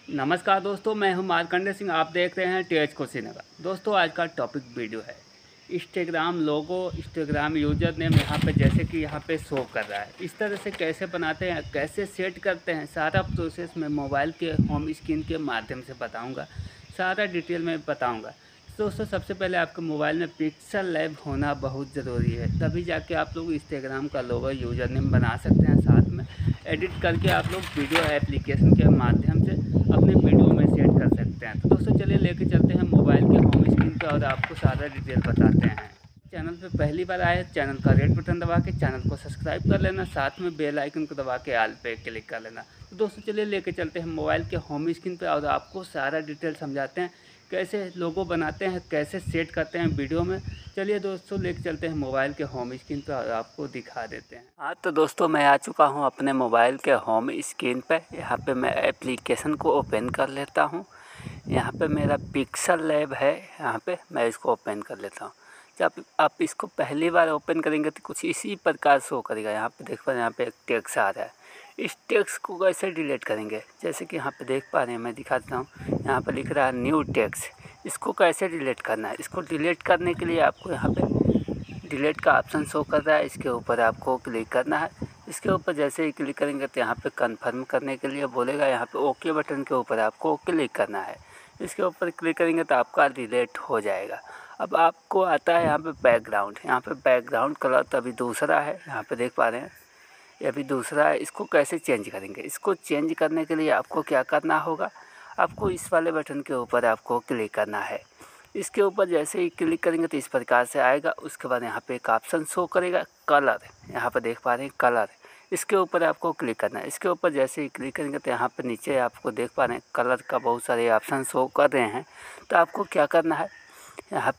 नमस्कार दोस्तों, मैं हूं मार्कंडे सिंह। आप देख रहे हैं टीएच कुशीनगर। दोस्तों, आज का टॉपिक वीडियो है Instagram logo, Instagram user name. यहाँ पे जैसे कि यहाँ पे शो कर रहा है, इस तरह से कैसे बनाते हैं, कैसे सेट करते हैं, सारा प्रोसेस मैं मोबाइल के होम स्क्रीन के माध्यम से बताऊँगा। सारा डिटेल में बताऊँगा। दोस्तों, सबसे पहले आपके मोबाइल में पिक्सल लैब होना बहुत ज़रूरी है, तभी जाके आप लोग इंस्टाग्राम का लोगो यूजर नेम बना सकते हैं। साथ में एडिट करके आप लोग वीडियो एप्लीकेशन के माध्यम से अपने वीडियो में सेट कर सकते हैं। तो दोस्तों, चलिए लेके चलते हैं मोबाइल के होम स्क्रीन पे और आपको सारा डिटेल बताते हैं। चैनल पे पहली बार आए, चैनल का रेड बटन दबा के चैनल को सब्सक्राइब कर लेना, साथ में बेल आइकन को दबा के ऑल पे क्लिक कर लेना। तो दोस्तों, चलिए लेके चलते हैं मोबाइल के होम स्क्रीन पे और आपको सारा डिटेल समझाते हैं, कैसे लोगो बनाते हैं, कैसे सेट करते हैं वीडियो में। चलिए दोस्तों, लेके चलते हैं मोबाइल के होम स्क्रीन पे और आपको दिखा देते हैं। हाँ, तो दोस्तों, मैं आ चुका हूँ अपने मोबाइल के होम स्क्रीन पे। यहाँ पे मैं एप्लीकेशन को ओपन कर लेता हूँ। यहाँ पे मेरा पिक्सल लैब है, यहाँ पे मैं इसको ओपन कर लेता हूँ। जब आप इसको पहली बार ओपन करेंगे तो कुछ इसी प्रकार शो करेगा। यहाँ पे देख पा रहे हैं, यहाँ पे एक टेक्स्ट आ रहा है। इस टेक्स्ट को कैसे डिलीट करेंगे, जैसे कि यहाँ पे देख पा रहे हैं, मैं दिखा देता हूँ। यहाँ पे लिख रहा है न्यू टेक्स्ट। इसको कैसे डिलीट करना है? इसको डिलीट करने के लिए आपको यहाँ पे डिलीट का ऑप्शन शो कर रहा है, इसके ऊपर आपको क्लिक करना है। इसके ऊपर जैसे ही क्लिक करेंगे तो यहाँ पे कंफर्म करने के लिए बोलेगा। यहाँ पे ओके बटन के ऊपर आपको क्लिक करना है। इसके ऊपर क्लिक करेंगे तो आपका डिलीट हो जाएगा। अब आपको आता है यहाँ पे बैकग्राउंड। यहाँ पे बैकग्राउंड कलर तो अभी दूसरा है, यहाँ पे देख पा रहे हैं, ये अभी दूसरा है। इसको कैसे चेंज करेंगे? इसको चेंज करने के लिए आपको क्या करना होगा, आपको इस वाले बटन के ऊपर आपको क्लिक करना है। इसके ऊपर जैसे ही क्लिक करेंगे तो इस प्रकार से आएगा। उसके बाद यहाँ पे एक ऑप्शन शो करेगा कलर, यहाँ पर देख पा रहे हैं कलर। इसके ऊपर आपको क्लिक करना है। इसके ऊपर जैसे ही क्लिक करेंगे तो यहाँ पे नीचे आपको देख पा रहे हैं कलर का बहुत सारे ऑप्शन शो कर रहे हैं। तो आपको क्या करना है, यहाँ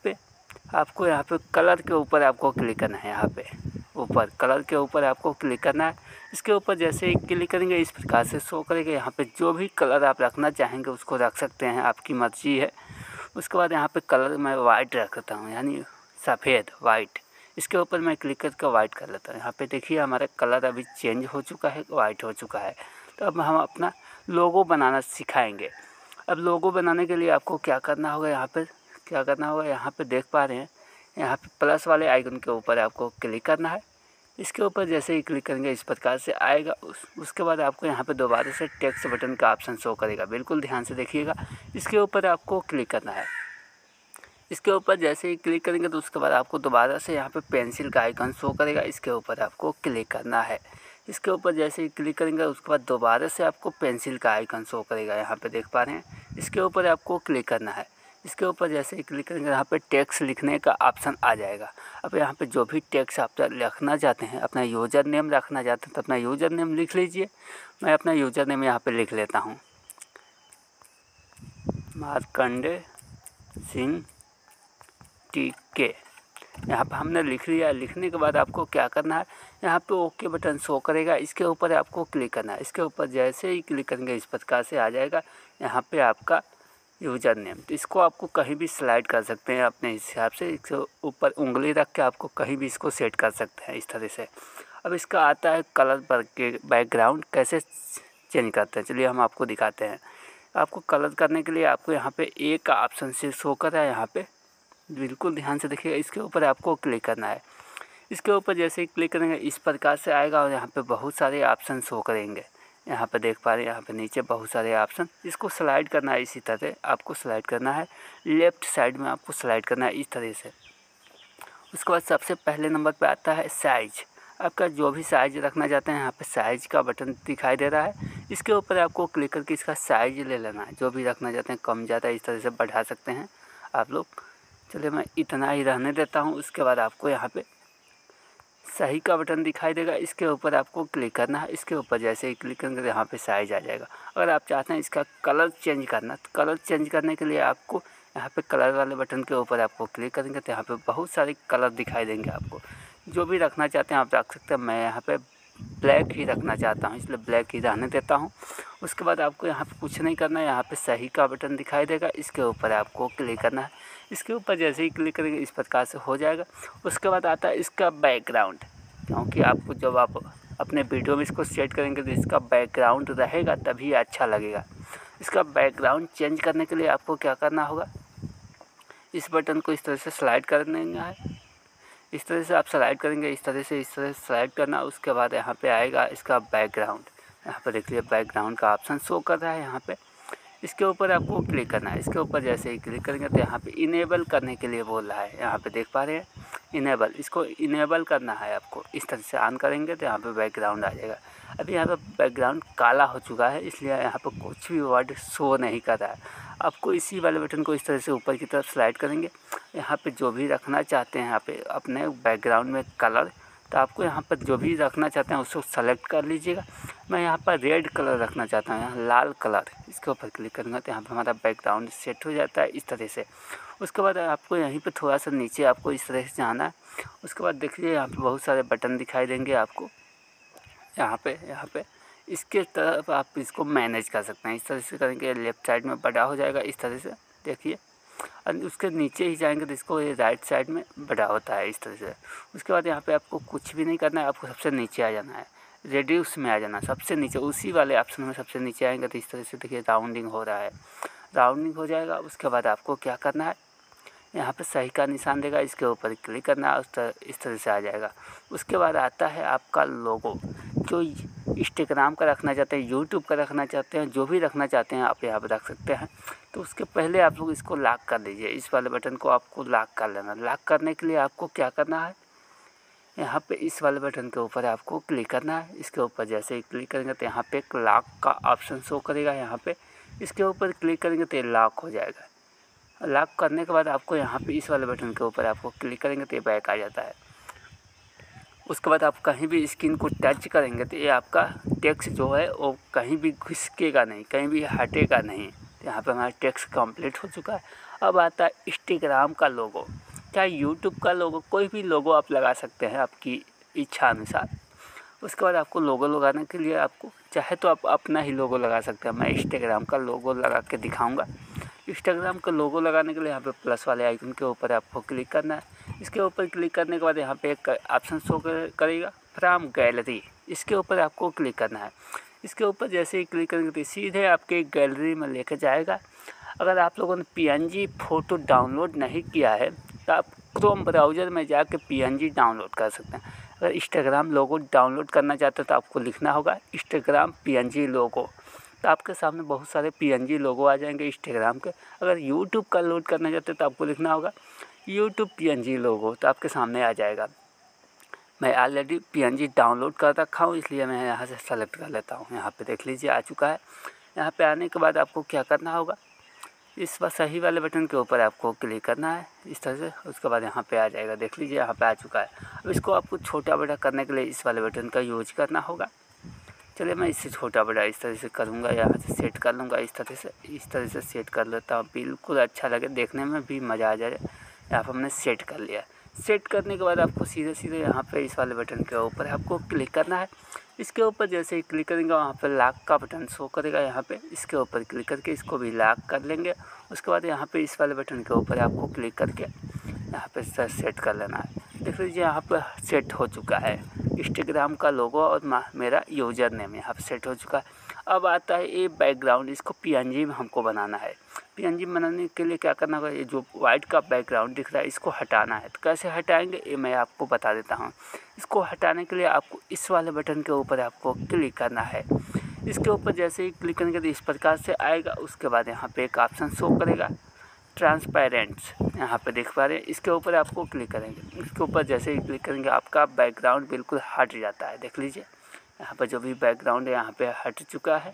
पे कलर के ऊपर आपको क्लिक करना है। यहाँ पे ऊपर कलर के ऊपर आपको क्लिक करना है। इसके ऊपर जैसे ही क्लिक करेंगे इस प्रकार से शो करेगा। यहाँ पे जो भी कलर आप रखना चाहेंगे उसको रख सकते हैं, आपकी मर्जी है। उसके बाद यहाँ पे कलर मैं वाइट रखता हूँ, यानी सफ़ेद वाइट। इसके ऊपर मैं क्लिक करके वाइट कर लेता हूँ। यहाँ पे देखिए हमारा कलर अभी चेंज हो चुका है, वाइट हो चुका है। तो अब हम अपना लोगो बनाना सिखाएंगे। अब लोगो बनाने के लिए आपको क्या करना होगा, यहाँ पे देख पा रहे हैं, यहाँ पे प्लस वाले आइकन के ऊपर आपको क्लिक करना है। इसके ऊपर जैसे ही क्लिक करेंगे इस प्रकार से आएगा। उसके बाद आपको यहाँ पे दोबारा से टेक्स्ट बटन का ऑप्शन शो करेगा, बिल्कुल ध्यान से देखिएगा। इसके ऊपर आपको क्लिक करना है। इसके ऊपर जैसे ही क्लिक करेंगे तो उसके बाद आपको दोबारा से यहाँ पे पेंसिल का आइकन शो करेगा, इसके ऊपर आपको क्लिक करना है। इसके ऊपर जैसे ही क्लिक करेंगे उसके बाद दोबारा से आपको पेंसिल का आइकन शो करेगा, यहाँ पे देख पा रहे हैं। इसके ऊपर आपको क्लिक करना है। इसके ऊपर जैसे ही क्लिक करेंगे यहाँ पे टेक्स्ट लिखने का ऑप्शन आ जाएगा। अब यहाँ पे जो भी टेक्स्ट आप लिखना चाहते हैं, अपना यूज़र नेम रखना चाहते हैं तो अपना यूज़र नेम लिख लीजिए। मैं अपना यूज़र नेम यहाँ पे लिख लेता हूँ, मार्कंडे सिंह TK। यहाँ पर हमने लिख लिया। लिखने के बाद आपको क्या करना है, यहाँ पे ओके बटन शो करेगा, इसके ऊपर आपको क्लिक करना है। इसके ऊपर जैसे ही क्लिक करेंगे इस प्रकार से आ जाएगा यहाँ पे आपका यूज़र नेम। तो इसको आपको कहीं भी स्लाइड कर सकते हैं अपने हिसाब से। इसके ऊपर उंगली रख के आपको कहीं भी इसको सेट कर सकते हैं इस तरह से। अब इसका आता है कलर पर के बैकग्राउंड कैसे चेंज करते हैं, चलिए हम आपको दिखाते हैं। आपको कलर करने के लिए आपको यहाँ पे एक का ऑप्शन से शो कर रहा है, यहाँ पे बिल्कुल ध्यान से देखिएगा। इसके ऊपर आपको क्लिक करना है। इसके ऊपर जैसे ही क्लिक करेंगे इस प्रकार से आएगा और यहाँ पे बहुत सारे ऑप्शन शो करेंगे। यहाँ पे देख पा रहे हैं, यहाँ पे नीचे बहुत सारे ऑप्शन। इसको स्लाइड करना है, इसी तरह आपको स्लाइड करना है। लेफ़्ट साइड में आपको स्लाइड करना है इस तरह से। उसके बाद सबसे पहले नंबर पे आता है साइज। आपका जो भी साइज़ रखना चाहते हैं, यहाँ पे साइज़ का बटन दिखाई दे रहा है। इसके ऊपर आपको क्लिक करके इसका साइज़ ले लेना है। जो भी रखना चाहते हैं, कम ज़्यादा इस तरह से बढ़ा सकते हैं आप लोग। चलिए मैं इतना ही रहने देता हूँ। उसके बाद आपको यहाँ पे सही का बटन दिखाई देगा, इसके ऊपर आपको क्लिक करना है। इसके ऊपर जैसे ही क्लिक करेंगे तो यहाँ पे साइज़ आ जाएगा। अगर आप चाहते हैं इसका कलर चेंज करना, तो कलर चेंज करने के लिए आपको यहाँ पे कलर वाले बटन के ऊपर आपको क्लिक करेंगे तो यहाँ पे बहुत सारे कलर दिखाई देंगे। आपको जो भी रखना चाहते हैं आप रख सकते हैं। मैं यहाँ पे ब्लैक ही रखना चाहता हूँ, इसलिए ब्लैक ही रहने देता हूँ। उसके बाद आपको यहाँ पे कुछ नहीं करना है। यहाँ पे सही का बटन दिखाई देगा, इसके ऊपर आपको क्लिक करना है। इसके ऊपर जैसे ही क्लिक करेंगे इस प्रकार से हो जाएगा। उसके बाद आता है इसका बैकग्राउंड, क्योंकि आपको जब आप अपने वीडियो में इसको सेट करेंगे तो इसका बैकग्राउंड रहेगा तभी अच्छा लगेगा। इसका बैकग्राउंड चेंज करने के लिए आपको क्या करना होगा, इस बटन को इस तरह से स्लाइड कर देना है। इस तरह से आप स्लाइड करेंगे, इस तरह से स्लाइड करना। उसके बाद यहाँ पे आएगा इसका बैकग्राउंड। यहाँ पर देखिए बैकग्राउंड का ऑप्शन शो कर रहा है यहाँ पे। इसके ऊपर आपको क्लिक करना है। इसके ऊपर जैसे ही क्लिक करेंगे तो यहाँ पे इनेबल करने के लिए बोल रहा है। यहाँ पे देख पा रहे हैं इनेबल, इसको इनेबल करना है आपको। इस तरह से ऑन करेंगे तो यहाँ पे बैकग्राउंड आ जाएगा। अभी यहाँ पे बैकग्राउंड काला हो चुका है, इसलिए यहाँ पे कुछ भी वर्ड शो नहीं कर रहा है। आपको इसी वाले बटन को इस तरह से ऊपर की तरफ स्लाइड करेंगे। यहाँ पे जो भी रखना चाहते हैं यहाँ पे अपने बैकग्राउंड में कलर, तो आपको यहाँ पर जो भी रखना चाहते हैं उसको सेलेक्ट कर लीजिएगा। मैं यहाँ पर रेड कलर रखना चाहता हूँ, यहाँ लाल कलर। इसके ऊपर क्लिक करूँगा तो यहाँ पर हमारा बैकग्राउंड सेट हो जाता है इस तरह से। उसके बाद आपको यहीं पे थोड़ा सा नीचे आपको इस तरह से जाना है। उसके बाद देखिए यहाँ पे बहुत सारे बटन दिखाई देंगे आपको। यहाँ पे इसके तरफ आप इसको मैनेज कर सकते हैं। इस तरह से करेंगे लेफ़्ट साइड में बड़ा हो जाएगा इस तरह से, देखिए। और उसके नीचे ही जाएंगे तो इसको ये राइट साइड में बड़ा होता है इस तरह से। उसके बाद यहाँ पे आपको कुछ भी नहीं करना है, आपको सबसे नीचे आ जाना है, रेड्यूस में आ जाना सबसे नीचे। उसी वाले ऑप्शन में सबसे नीचे आएंगे तो इस तरह से देखिए राउंडिंग हो रहा है, राउंडिंग हो जाएगा। उसके बाद आपको क्या करना है, यहाँ पे सही का निशान देगा, इसके ऊपर क्लिक करना है, इस तरह से आ जाएगा। उसके बाद आता है आपका लोगो। जो इंस्टाग्राम का रखना चाहते हैं, यूट्यूब का रखना चाहते हैं, जो भी रखना चाहते हैं आप यहाँ पर रख सकते हैं। तो उसके पहले आप लोग इसको लॉक कर दीजिए। इस वाले बटन को आपको लॉक कर लेना। लॉक करने के लिए आपको क्या करना है, यहाँ पे इस वाले बटन के ऊपर आपको क्लिक करना है। इसके ऊपर जैसे ही क्लिक करेंगे तो यहाँ पे एक लॉक का ऑप्शन शो करेगा। यहाँ पे इसके ऊपर क्लिक करेंगे तो ये लॉक हो जाएगा। लॉक करने के बाद आपको यहाँ पे इस वाले बटन के ऊपर आपको क्लिक करेंगे तो ये बैक आ जाता है। उसके बाद आप कहीं भी स्क्रीन को टच करेंगे तो ये आपका टेक्स्ट जो है वो कहीं भी घिसकेगा नहीं, कहीं भी हटेगा नहीं। तो यहाँ पे हमारा टेक्स्ट कंप्लीट हो चुका है। अब आता है इंस्टाग्राम का लोगो, चाहे यूट्यूब का लोगो, कोई भी लोगो आप लगा सकते हैं आपकी इच्छा अनुसार। उसके बाद आपको लोगो लगाने के लिए आपको चाहे तो आप अपना ही लोगो लगा सकते हैं। मैं इंस्टाग्राम का लोगो लगा के दिखाऊंगा। इंस्टाग्राम का लोगो लगाने के लिए यहाँ पे प्लस वाले आइकन के ऊपर आपको क्लिक करना है। इसके ऊपर क्लिक करने के बाद यहाँ पे एक ऑप्शन शो करेगा फ्रॉम गैलरी, इसके ऊपर आपको क्लिक करना है। इसके ऊपर जैसे ही क्लिक करेंगे तो सीधे आपके गैलरी में लेकर जाएगा। अगर आप लोगों ने PNG फ़ोटो डाउनलोड नहीं किया है तो आप क्रोम ब्राउज़र में जाकर PNG डाउनलोड कर सकते हैं। अगर इंस्टाग्राम लोगो डाउनलोड करना चाहते हो तो आपको लिखना होगा इंस्टाग्राम PNG लोगो, तो आपके सामने बहुत सारे PNG लोगो आ जाएंगे इंस्टाग्राम के। अगर यूट्यूब का लोड करना चाहते हो तो आपको लिखना होगा यूट्यूब PNG लोगो, तो आपके सामने आ जाएगा। मैं ऑलरेडी PNG डाउनलोड कर रखा हूँ, इसलिए मैं यहाँ से सेलेक्ट कर लेता हूँ। यहाँ पे देख लीजिए आ चुका है। यहाँ पे आने के बाद आपको क्या करना होगा, इस बार सही वाले बटन के ऊपर आपको क्लिक करना है इस तरह से। उसके बाद यहाँ पे आ जाएगा, देख लीजिए यहाँ पे आ चुका है। अब इसको आपको छोटा बड़ा करने के लिए इस वाले बटन का यूज करना होगा। चलिए मैं इससे छोटा बड़ा इस तरह से करूँगा, यहाँ से सेट कर लूँगा इस तरह से सेट कर लेता हूँ। बिल्कुल अच्छा लगे, देखने में भी मज़ा आ जाए। यहाँ पर हमने सेट कर लिया। सेट करने के बाद आपको सीधे यहाँ पे इस वाले बटन के ऊपर आपको क्लिक करना है। इसके ऊपर जैसे ही क्लिक करेंगे वहाँ पे लॉक का बटन शो करेगा। यहाँ पे इसके ऊपर क्लिक करके इसको भी लॉक कर लेंगे। उसके बाद यहाँ पे इस वाले बटन के ऊपर आपको क्लिक करके यहाँ पे सेट कर लेना है। देख लीजिए यहाँ पर सेट हो चुका है इंस्टाग्राम का लोगो और मेरा यूज़र नेम यहाँ पे सेट हो चुका है। अब आता है ये बैकग्राउंड, इसको PNG में हमको बनाना है। PNG बनाने के लिए क्या करना होगा, ये जो वाइट का बैकग्राउंड दिख रहा है इसको हटाना है। तो कैसे हटाएंगे ये मैं आपको बता देता हूँ। इसको हटाने के लिए आपको इस वाले बटन के ऊपर आपको क्लिक करना है। इसके ऊपर जैसे ही क्लिक करेंगे तो इस प्रकार से आएगा। उसके बाद यहाँ पे एक ऑप्शन शो करेगा ट्रांसपेरेंट्स, यहाँ पे देख पा रहे हैं। इसके ऊपर आपको क्लिक करेंगे। इसके ऊपर जैसे ही क्लिक करेंगे आपका बैकग्राउंड बिल्कुल हट जाता है। देख लीजिए यहाँ पर जो भी बैकग्राउंड है यहाँ पे हट चुका है।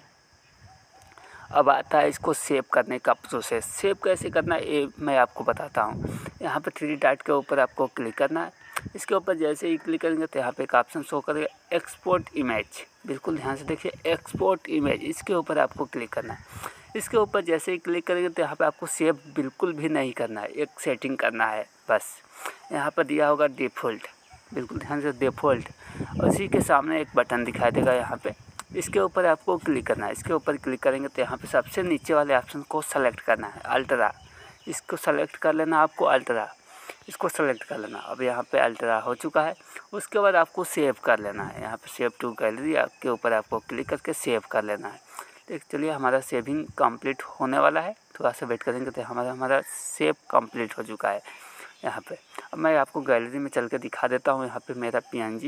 अब आता है इसको सेव करने का प्रोसेस। सेव कैसे करना है ये मैं आपको बताता हूँ। यहाँ पे 3 डॉट के ऊपर आपको क्लिक करना है। इसके ऊपर जैसे ही क्लिक करेंगे तो यहाँ पे एक ऑप्शन शो करेगा एक्सपोर्ट इमेज। बिल्कुल ध्यान से देखिए एक्सपोर्ट इमेज, इसके ऊपर आपको क्लिक करना है। इसके ऊपर जैसे ही क्लिक करेंगे तो यहाँ पे आपको सेव बिल्कुल भी नहीं करना है, एक सेटिंग करना है बस। यहाँ पर दिया होगा डिफ़ॉल्ट, बिल्कुल ध्यान से डिफ़ॉल्ट। उसी के सामने एक बटन दिखाई देगा यहाँ पे, इसके ऊपर आपको क्लिक करना है। इसके ऊपर क्लिक करेंगे तो यहाँ पे सबसे नीचे वाले ऑप्शन को सेलेक्ट करना है, अल्ट्रा। इसको सेलेक्ट कर लेना आपको, अल्ट्रा इसको सेलेक्ट कर लेना। अब यहाँ पे अल्ट्रा हो चुका है। उसके बाद आपको सेव कर लेना है। यहाँ पे सेव टू गैलरी के ऊपर आपको क्लिक करके सेव कर लेना है। तो चलिए हमारा सेविंग कंप्लीट होने वाला है, थोड़ा सा वेट करेंगे तो हमारा सेव कंप्लीट हो चुका है यहाँ पे। अब मैं आपको गैलरी में चल के दिखा देता हूँ। यहाँ पे मेरा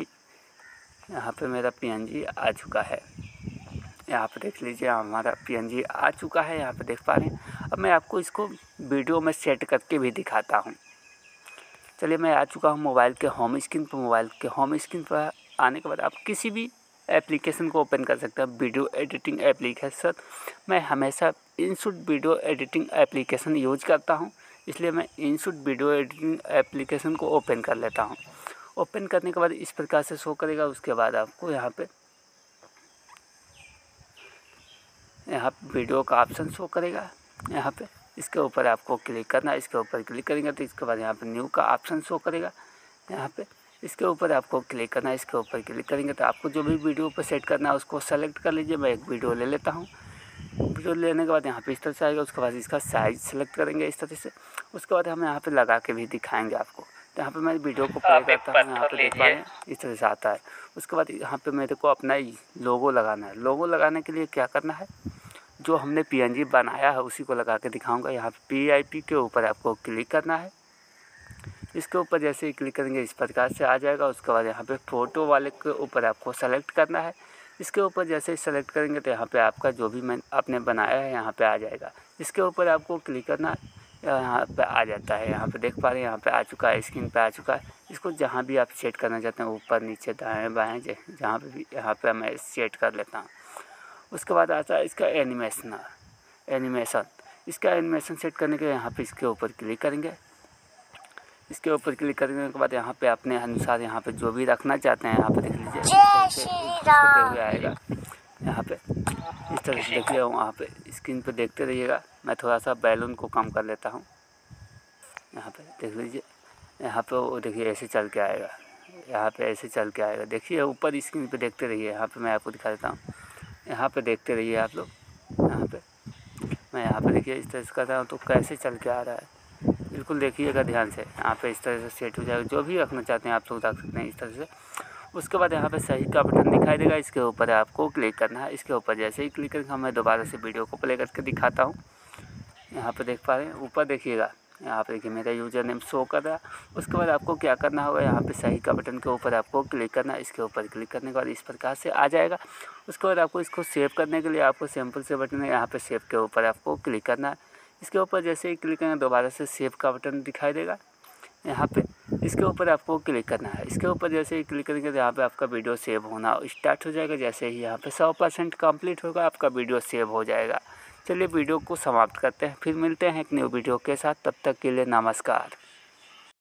PNG आ चुका है। यहाँ पे देख लीजिए हमारा PNG आ चुका है, यहाँ पे देख पा रहे हैं। अब मैं आपको इसको वीडियो में सेट करके भी दिखाता हूँ। चलिए मैं आ चुका हूँ मोबाइल के होम स्क्रीन पर। मोबाइल के होम स्क्रीन पर आने के बाद आप किसी भी एप्लीकेशन को ओपन कर सकते हैं। वीडियो एडिटिंग एप्लीकेशन, मैं हमेशा InShot video editing application use करता हूँ, इसलिए मैं इनशूट वीडियो एडिटिंग एप्लीकेशन को ओपन कर लेता हूँ। ओपन करने के बाद इस प्रकार से शो करेगा। उसके बाद आपको यहाँ पे वीडियो का ऑप्शन शो करेगा। यहाँ पे इसके ऊपर आपको क्लिक करना है। इसके ऊपर क्लिक करेंगे तो इसके बाद यहाँ पे न्यू का ऑप्शन शो करेगा। यहाँ पे इसके ऊपर आपको क्लिक करना है। इसके ऊपर क्लिक करेंगे तो आपको जो भी वीडियो पर सेट करना है उसको सेलेक्ट कर लीजिए। मैं एक वीडियो ले लेता हूँ। वीडियो लेने के बाद यहाँ पे इस तरह से आएगा। उसके बाद इसका साइज़ सेलेक्ट करेंगे इस तरह से। उसके बाद हम यहाँ पे लगा के भी दिखाएंगे आपको। तो यहाँ पे मैं वीडियो को प्ले करता हूँ। यहाँ पे देख पा रहे हैं इस तरह से आता है। उसके बाद यहाँ पे मेरे को अपना लोगो लगाना है। लोगो लगाने के लिए क्या करना है, जो हमने PNG बनाया है उसी को लगा के दिखाऊंगा। यहाँ पे PIP के ऊपर आपको क्लिक करना है। इसके ऊपर जैसे ही क्लिक करेंगे इस प्रकार से आ जाएगा। उसके बाद यहाँ पे फ़ोटो वाले के ऊपर आपको सेलेक्ट करना है। इसके ऊपर जैसे ही सेलेक्ट करेंगे तो यहाँ पे आपका जो भी आपने बनाया है यहाँ पे आ जाएगा। इसके ऊपर आपको क्लिक करना है, यहाँ पे आ जाता है। यहाँ पे देख पा रहे हैं यहाँ पे आ चुका है, स्क्रीन पे आ चुका है। इसको जहाँ भी आप सेट करना चाहते हैं, ऊपर नीचे दाएँ बाएँ जहाँ पे भी, यहाँ पे मैं सेट कर लेता हूँ। उसके बाद आता है इसका एनिमेशन। इसका एनिमेशन सेट करने के लिए यहाँ पे इसके ऊपर क्लिक करेंगे। इसके ऊपर क्लिक करने के बाद यहाँ पे अपने अनुसार यहाँ पे जो भी रखना चाहते हैं यहाँ पे देख लीजिए हुए आएगा। यहाँ पे इस तरह से देखिए, वहाँ पे स्क्रीन पे देखते रहिएगा। मैं थोड़ा सा बैलून को कम कर लेता हूँ। यहाँ पे देख लीजिए, यहाँ पे वो देखिए ऐसे चल के आएगा। यहाँ पे ऐसे चल के आएगा। देखिए ऊपर स्क्रीन पे देखते रहिए। यहाँ पे मैं आपको दिखा देता हूँ। यहाँ पे देखते रहिए आप लोग। यहाँ पे मैं यहाँ पे देखिए इस तरह से कर रहा हूँ तो कैसे चल के आ रहा है, बिल्कुल देखिएगा ध्यान से। यहाँ पे इस तरह से सेट हो जाएगा। जो भी रखना चाहते हैं आप लोग रख सकते हैं इस तरह से। उसके बाद यहाँ पे सही का बटन दिखाई देगा। इसके ऊपर आपको क्लिक करना है। इसके ऊपर जैसे ही क्लिक करेंगे मैं दोबारा से वीडियो को प्ले करके दिखाता हूँ। यहाँ पे देख पा रहे हैं, ऊपर देखिएगा, यहाँ पे देखिए मेरा यूज़र नेम शो कर रहा है। उसके बाद आपको क्या करना होगा, यहाँ पे सही का बटन के ऊपर आपको क्लिक करना है। इसके ऊपर क्लिक करने के बाद इस प्रकार से आ जाएगा। उसके बाद आपको इसको सेव करने के लिए आपको सिंपल से बटन है, यहाँ पे सेव के ऊपर आपको क्लिक करना है। इसके ऊपर जैसे ही क्लिक करेंगे दोबारा से सेव का बटन दिखाई देगा। यहाँ पे इसके ऊपर आपको क्लिक करना है। इसके ऊपर जैसे ही क्लिक करेंगे तो यहाँ पे आपका वीडियो सेव होना स्टार्ट हो जाएगा। जैसे ही यहाँ पे 100% कंप्लीट होगा आपका वीडियो सेव हो जाएगा। चलिए वीडियो को समाप्त करते हैं, फिर मिलते हैं एक न्यू वीडियो के साथ। तब तक के लिए नमस्कार।